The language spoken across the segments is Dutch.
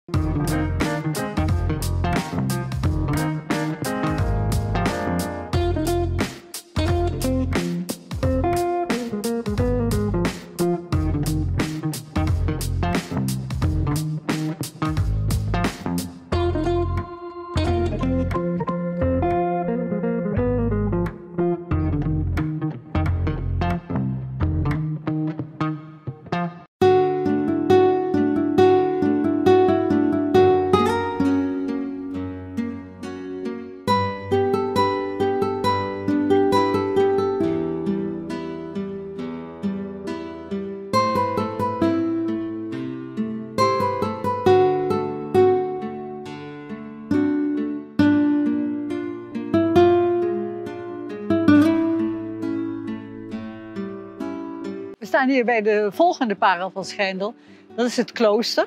We staan hier bij de volgende parel van Schijndel. Dat is het klooster.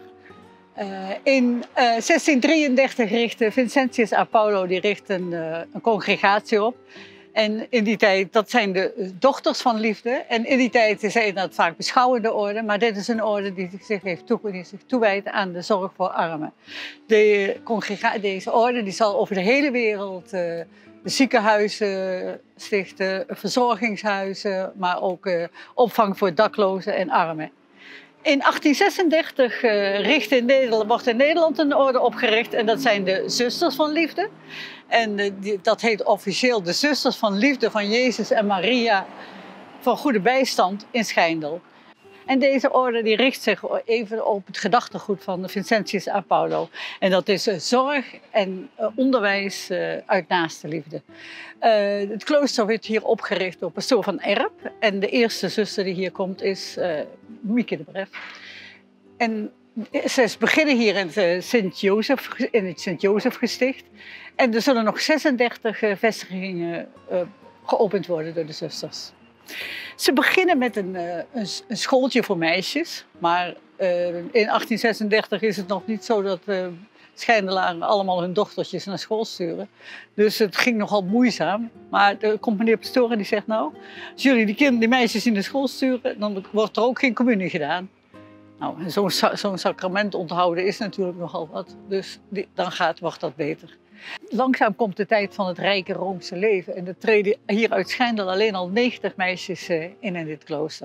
In 1633 richtte Vincentius a Paulo een congregatie op. En in die tijd, dat zijn de dochters van liefde. En in die tijd zijn dat vaak beschouwende orde. Maar dit is een orde die zich toewijdt aan de zorg voor armen. Deze orde die zal over de hele wereld de ziekenhuizen stichten, verzorgingshuizen, maar ook opvang voor daklozen en armen. In 1836 wordt in Nederland een orde opgericht en dat zijn de Zusters van Liefde. En dat heet officieel de Zusters van Liefde van Jezus en Maria van Goede Bijstand in Schijndel. En deze orde die richt zich even op het gedachtegoed van Vincentius a Paulo. En dat is zorg en onderwijs uit naaste liefde. Het klooster werd hier opgericht door pastoor van Erp. En de eerste zuster die hier komt is Mieke de Bref. En ze beginnen hier in het Sint-Jozefgesticht. En er zullen nog 36 vestigingen geopend worden door de zusters. Ze beginnen met een schooltje voor meisjes, maar in 1836 is het nog niet zo dat Schijndelaren allemaal hun dochtertjes naar school sturen. Dus het ging nogal moeizaam. Maar er komt meneer pastoor en die zegt nou, als jullie die meisjes in de school sturen, dan wordt er ook geen communie gedaan. Nou, zo'n sacrament onthouden is natuurlijk nogal wat, dus wordt dat beter. Langzaam komt de tijd van het rijke Roomse leven en er treden hier uit Schijndel alleen al 90 meisjes in dit klooster.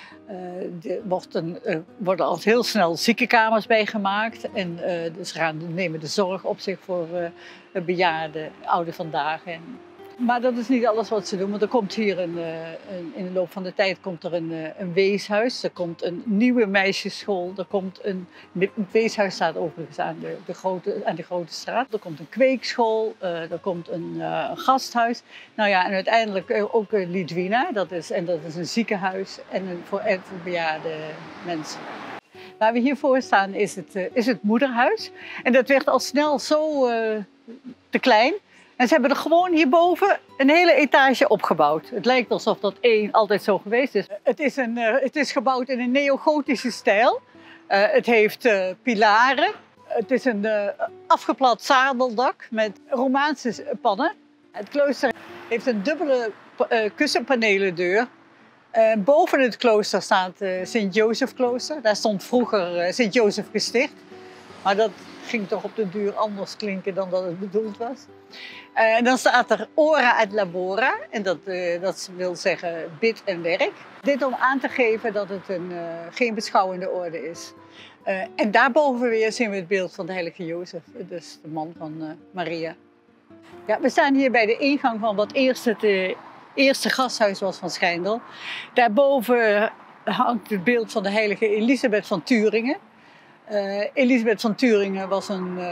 Er worden al heel snel ziekenkamers bijgemaakt en ze nemen de zorg op zich voor bejaarden, ouden vandaag. Maar dat is niet alles wat ze doen, want er komt hier in de loop van de tijd komt er een weeshuis, er komt een nieuwe meisjesschool, het weeshuis staat overigens aan de grote straat, er komt een kweekschool, er komt een gasthuis. Nou ja, en uiteindelijk ook Lidwina, dat is een ziekenhuis voor bejaarde mensen. Waar we hier voor staan is het moederhuis en dat werd al snel zo te klein. En ze hebben er gewoon hierboven een hele etage opgebouwd. Het lijkt alsof dat altijd zo geweest is. Het is gebouwd in een neogotische stijl. Het heeft pilaren. Het is een afgeplat zadeldak met Romaanse pannen. Het klooster heeft een dubbele kussenpanelendeur. Boven het klooster staat Sint-Jozefklooster. Daar stond vroeger Sint-Jozefgesticht. Maar dat ging toch op de duur anders klinken dan dat het bedoeld was. En dan staat er ora et labora, en dat wil zeggen bid en werk. Dit om aan te geven dat het geen beschouwende orde is. En daarboven weer zien we het beeld van de heilige Jozef, dus de man van Maria. Ja, we staan hier bij de ingang van wat eerst het eerste gasthuis was van Schijndel. Daarboven hangt het beeld van de heilige Elisabeth van Thuringen. Elisabeth van Thuringen was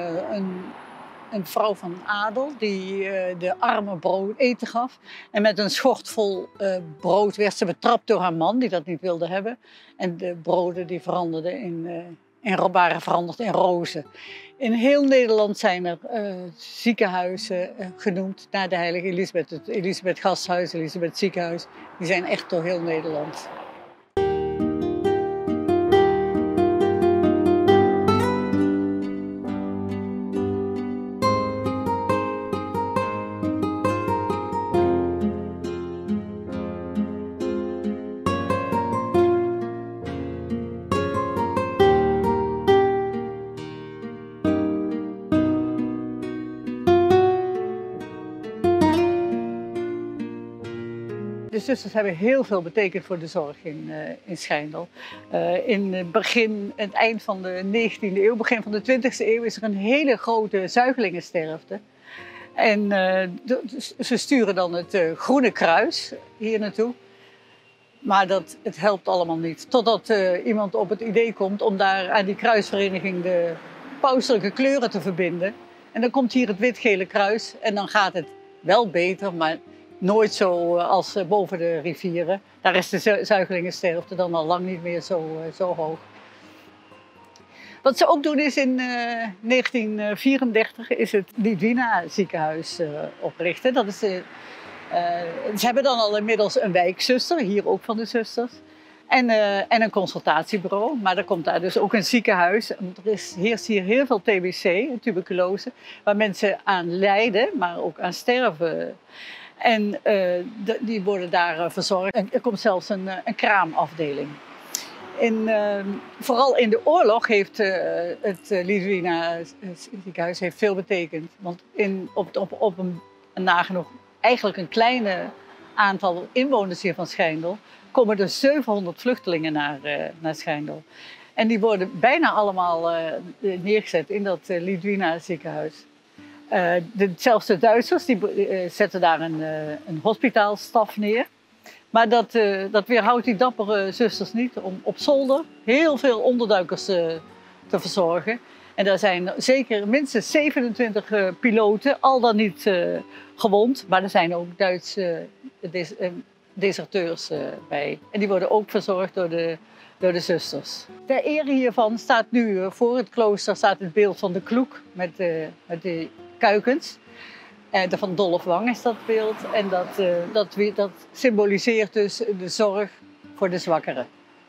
een vrouw van adel die de armen brood eten gaf. En met een schort vol brood werd ze betrapt door haar man die dat niet wilde hebben. En de broden die waren veranderd in rozen. In heel Nederland zijn er ziekenhuizen genoemd naar de heilige Elisabeth. Het Elisabeth Gasthuis, Elisabeth Ziekenhuis. Die zijn echt door heel Nederland. De zusters hebben heel veel betekend voor de zorg in Schijndel. In het eind van de 19e eeuw, begin van de 20e eeuw is er een hele grote zuigelingensterfte. En ze sturen dan het Groene Kruis hier naartoe. Maar het helpt allemaal niet. Totdat iemand op het idee komt om daar aan die kruisvereniging de pauselijke kleuren te verbinden. En dan komt hier het wit-gele kruis en dan gaat het wel beter, maar nooit zo als boven de rivieren. Daar is de zuigelingensterfte dan al lang niet meer zo hoog. Wat ze ook doen is in 1934 is het Lidwina ziekenhuis oprichten. Ze hebben dan al inmiddels een wijkzuster, hier ook van de zusters. En een consultatiebureau, maar er komt daar dus ook een ziekenhuis. Heerst hier heel veel TBC, tuberculose, waar mensen aan lijden, maar ook aan sterven. En die worden daar verzorgd. En er komt zelfs een kraamafdeling. Vooral in de oorlog heeft het Lidwina ziekenhuis veel betekend. Want op een nagenoeg eigenlijk een kleine aantal inwoners hier van Schijndel komen er 700 vluchtelingen naar Schijndel. En die worden bijna allemaal neergezet in dat Lidwina ziekenhuis. Zelfs de Duitsers die zetten daar een hospitaalstaf neer. Maar dat weerhoudt die dappere zusters niet om op zolder heel veel onderduikers te verzorgen. En daar zijn zeker minstens 27 piloten, al dan niet gewond. Maar er zijn ook Duitse deserteurs bij. En die worden ook verzorgd door de zusters. Ter ere hiervan staat nu voor het klooster staat het beeld van de kloek met de kuikens. Van Dolf Wang is dat beeld. En dat symboliseert dus de zorg voor de zwakkeren.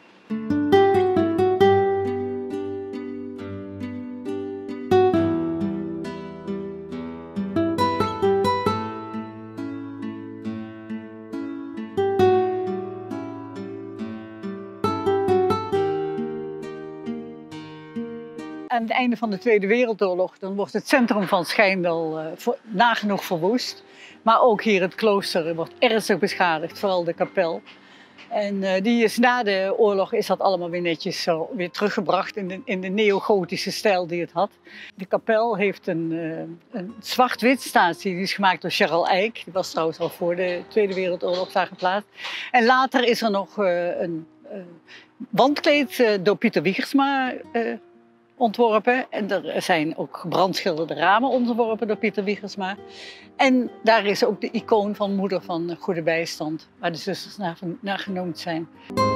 Aan het einde van de Tweede Wereldoorlog dan wordt het centrum van Schijndel nagenoeg verwoest. Maar ook hier het klooster wordt ernstig beschadigd, vooral de kapel. En die is na de oorlog is dat allemaal weer netjes weer teruggebracht in de neogotische stijl die het had. De kapel heeft een zwart-wit statie, die is gemaakt door Charles Eyck. Die was trouwens al voor de Tweede Wereldoorlog daar geplaatst. En later is er nog een wandkleed door Pieter Wiegersma ontworpen. En er zijn ook gebrandschilderde ramen ontworpen door Pieter Wiegersma. En daar is ook de icoon van Moeder van Goede Bijstand, waar de zusters naar genoemd zijn.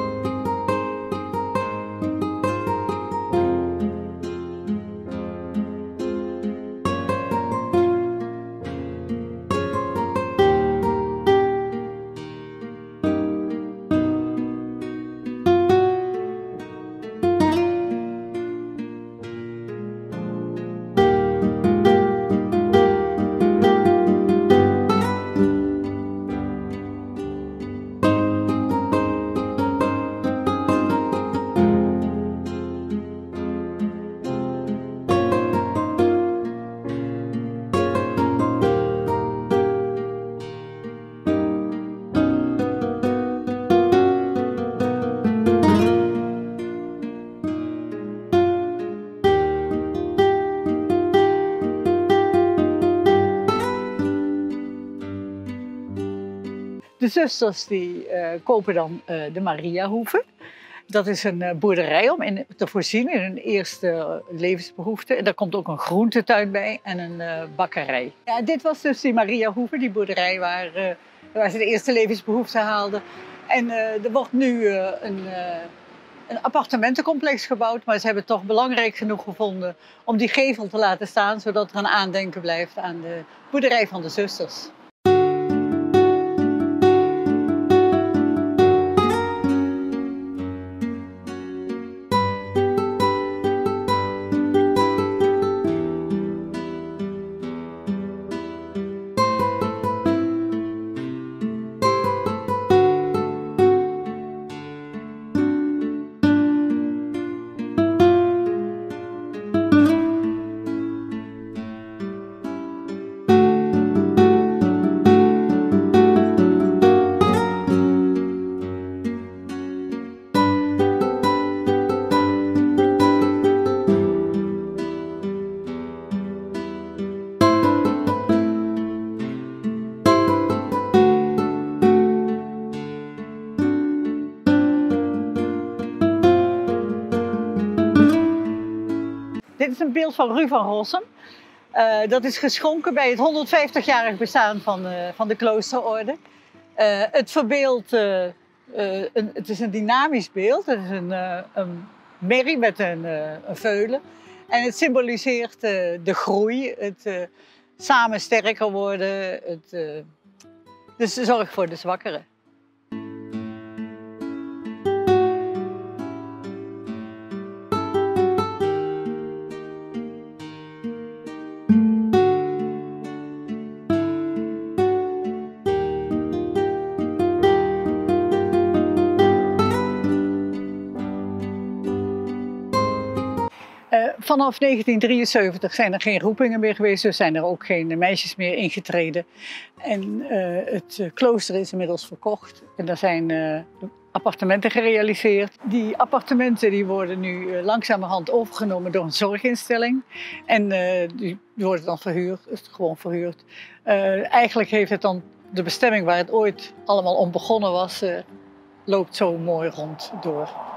De zusters die kopen dan de Mariahoeve. Dat is een boerderij om te voorzien in hun eerste levensbehoeften. En daar komt ook een groentetuin bij en een bakkerij. Ja, dit was dus die Mariahoeve, die boerderij waar ze de eerste levensbehoeften haalden. En er wordt nu een appartementencomplex gebouwd, maar ze hebben het toch belangrijk genoeg gevonden om die gevel te laten staan, zodat er een aandenken blijft aan de boerderij van de zusters. Dit is een beeld van Ru van Rossum. Dat is geschonken bij het 150-jarig bestaan van de kloosterorde. Het verbeeldt, het is een dynamisch beeld. Het is een merrie met een veulen. En het symboliseert de groei, het samen sterker worden, dus de zorg voor de zwakkeren. Vanaf 1973 zijn er geen roepingen meer geweest, dus zijn er ook geen meisjes meer ingetreden. En het klooster is inmiddels verkocht en er zijn appartementen gerealiseerd. Die appartementen die worden nu langzamerhand overgenomen door een zorginstelling. En die worden dan verhuurd, gewoon verhuurd. Eigenlijk heeft het dan de bestemming waar het ooit allemaal om begonnen was, loopt zo mooi rond door.